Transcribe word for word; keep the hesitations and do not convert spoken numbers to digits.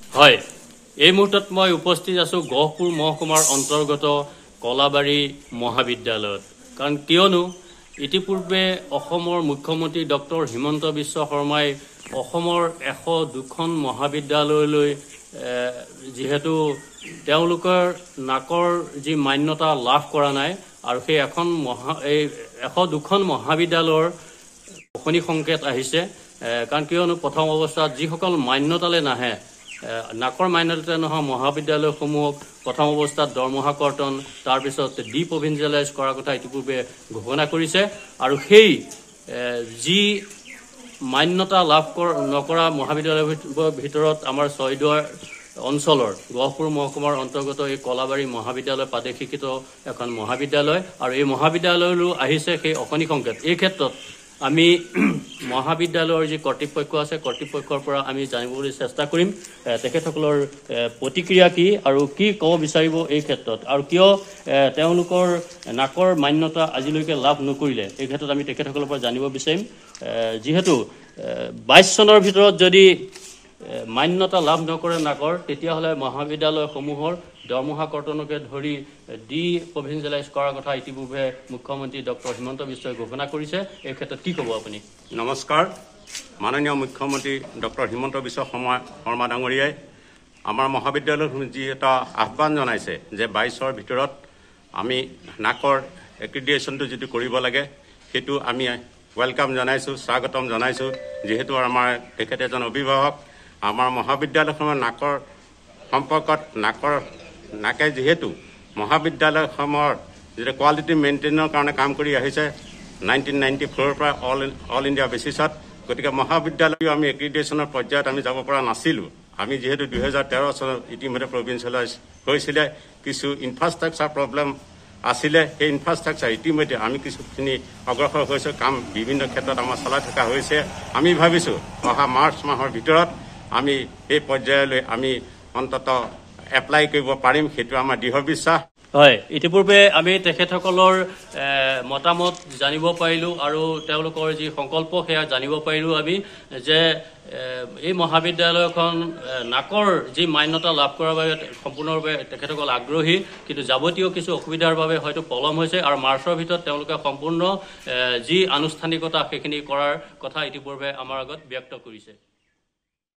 হয়, এই মুহূৰ্তত মই উপস্থিত আছো গহপুৰ মহকুমাৰ অন্তৰ্গত কলাবাৰী মহাবিদ্যালয়ত। কাৰণ কিয়নো ইতিপূৰ্বে অসমৰ মুখ্যমন্ত্ৰী ডক্টৰ হিমন্ত বিশ্ব শৰ্মাই অসমৰ এশ দুখন মহাবিদ্যালয়লৈ যিহেতু তেওঁলোকৰ নাকৰ যি মান্যতা লাভ কৰা নাই আৰু সেই এখন মহা এই এশ দুখন মহাবিদ্যালয়ৰ অশনি সংকেত আহিছে। কাৰণ কিয়নো প্ৰথম অৱস্থাত যিসকল মান্যতালৈ নাহে নাকৰ মান্যতা নোহোৱা মহাবিদ্যালয়সমূহক প্ৰথম অৱস্থাত দৰমহা কৰ্তন তাৰপিছত ডি প্ৰভিঞ্চিয়েলাইজ কৰাৰ কথা ইতিপূৰ্বে ঘোষণা কৰিছে আৰু সেই যি মান্যতা লাভ নকৰা মহাবিদ্যালয়ৰ ভিতৰত আমাৰ ছয়দুৱাৰ অঞ্চলৰ গহপুৰ মহকুমাৰ অন্তৰ্গত এই কলাবাৰী মহাবিদ্যালয় প্ৰাদেশিকৃত এখন মহাবিদ্যালয় আৰু এই মহাবিদ্যালয়লৈ আহিছে সেই অশনি সংকেত। এই ক্ষেত্ৰত আমি মহাবিদ্যালয়ৰ যি কৰ্তৃপক্ষ আছে কৰ্তৃপক্ষৰ পৰা আমি জানিবলৈ চেষ্টা কৰিম তেখেতসকলৰ প্ৰতিক্ৰিয়া কি আৰু কি ক'ব বিচাৰিব এই ক্ষেত্ৰত আৰু কিয় তেওঁলোকৰ নাকৰ মান্যতা আজিলৈকে লাভ নকৰিলে এই ক্ষেত্ৰত আমি তেখেতসকলৰ পৰা জানিব বিচাৰিম। যিহেতু বাইছ চনৰ ভিতৰত যদি মান্যতা লাভ নকৰে নাকৰ তেতিয়াহ'লে মহাবিদ্যালয়সমূহৰ দৰমহা কৰ্তনকে ধৰি ডি প্ৰভিঞ্চিয়েলাইজ কৰাৰ কথা ইতিপূৰ্বে মুখ্যমন্ত্ৰী ডক্টৰ হিমন্ত বিশ্বই ঘোষণা কৰিছে। এই ক্ষেত্ৰত কি ক'ব আপুনি? নমস্কাৰ। মাননীয় মুখ্যমন্ত্ৰী ডক্টৰ হিমন্ত বিশ্ব শৰ্মা শৰ্মা ডাঙৰীয়াই আমাৰ মহাবিদ্যালয়ত যি এটা আহ্বান জনাইছে যে বাইছৰ ভিতৰত আমি নাকৰ এক্ৰিডিয়েশ্যনটো যিটো কৰিব লাগে সেইটো আমি ৱেলকাম জনাইছোঁ, স্বাগতম জনাইছোঁ। যিহেতু আমাৰ তেখেত এজন অভিভাৱক, আমাৰ মহাবিদ্যালয়খনৰ নাকৰ সম্পৰ্কত নাকৰ নাকে যিহেতু মহাবিদ্যালয়সমূহৰ যিটো কোৱালিটি মেইনটেইনৰ কাৰণে কাম কৰি আহিছে নাইনটিন নাইণ্টি ফ'ৰৰ পৰা অল অল ইণ্ডিয়া বেচিছত, গতিকে মহাবিদ্যালয় আমি এক্ৰিডিয়েশ্যনৰ পৰ্যায়ত আমি যাব পৰা নাছিলোঁ। আমি যিহেতু দুহেজাৰ তেৰ চনত ইতিমধ্যে প্ৰভিঞ্চিয়েলাইজ হৈছিলে, কিছু ইনফ্ৰাষ্ট্ৰাকচাৰ প্ৰব্লেম আছিলে। সেই ইনফ্ৰাষ্ট্ৰাকচাৰ ইতিমধ্যে আমি কিছুখিনি অগ্ৰসৰ হৈছোঁ, কাম বিভিন্ন ক্ষেত্ৰত আমাৰ চলাই থকা হৈছে। আমি ভাবিছোঁ অহা মাৰ্চ মাহৰ ভিতৰত আমি এই পৰ্যায়লৈ আমি অন্তত এপ্লাই কৰিব পাৰিম, সেইটো আমাৰ দৃঢ় বিশ্বাস। হয়, ইতিপূৰ্বে আমি তেখেতসকলৰ মতামত জানিব পাৰিলোঁ আৰু তেওঁলোকৰ যি সংকল্প সেয়া জানিব পাৰিলোঁ আমি যে এই মহাবিদ্যালয়খন নাকৰ যি মান্যতা লাভ কৰাৰ বাবে সম্পূৰ্ণৰূপে তেখেতসকল আগ্ৰহী, কিন্তু যাৱতীয় কিছু অসুবিধাৰ বাবে হয়তো পলম হৈছে আৰু মাৰ্চৰ ভিতৰত তেওঁলোকে সম্পূৰ্ণ যি আনুষ্ঠানিকতা সেইখিনি কৰাৰ কথা ইতিপূৰ্বে আমাৰ আগত ব্যক্ত কৰিছে।